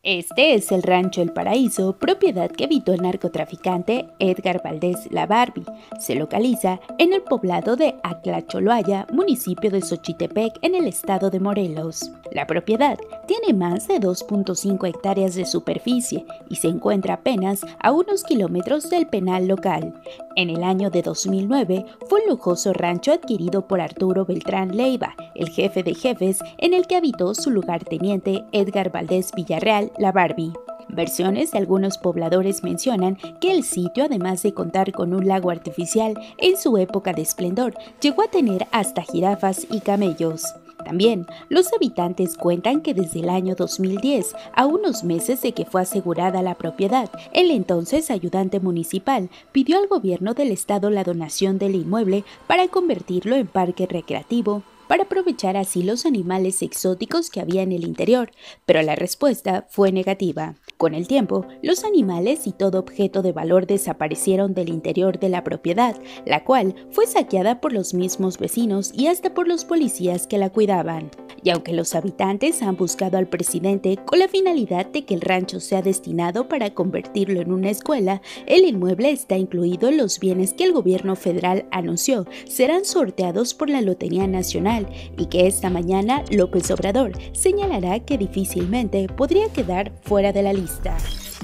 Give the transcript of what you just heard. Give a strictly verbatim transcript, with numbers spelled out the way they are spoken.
Este es el Rancho El Paraíso, propiedad que habitó el narcotraficante Edgar Valdez La Barbie. Se localiza en el poblado de Aclacholoaya, municipio de Xochitepec, en el estado de Morelos. La propiedad tiene más de dos punto cinco hectáreas de superficie y se encuentra apenas a unos kilómetros del penal local. En el año de dos mil nueve fue un lujoso rancho adquirido por Arturo Beltrán Leiva, el jefe de jefes, en el que habitó su lugarteniente Edgar Valdez Villarreal La Barbie. Versiones de algunos pobladores mencionan que el sitio, además de contar con un lago artificial, en su época de esplendor llegó a tener hasta jirafas y camellos. También, los habitantes cuentan que desde el año dos mil diez, a unos meses de que fue asegurada la propiedad, el entonces ayudante municipal pidió al gobierno del estado la donación del inmueble para convertirlo en parque recreativo, para aprovechar así los animales exóticos que había en el interior, pero la respuesta fue negativa. Con el tiempo, los animales y todo objeto de valor desaparecieron del interior de la propiedad, la cual fue saqueada por los mismos vecinos y hasta por los policías que la cuidaban. Y aunque los habitantes han buscado al presidente con la finalidad de que el rancho sea destinado para convertirlo en una escuela, el inmueble está incluido en los bienes que el gobierno federal anunció serán sorteados por la Lotería Nacional, y que esta mañana López Obrador señalará que difícilmente podría quedar fuera de la lista.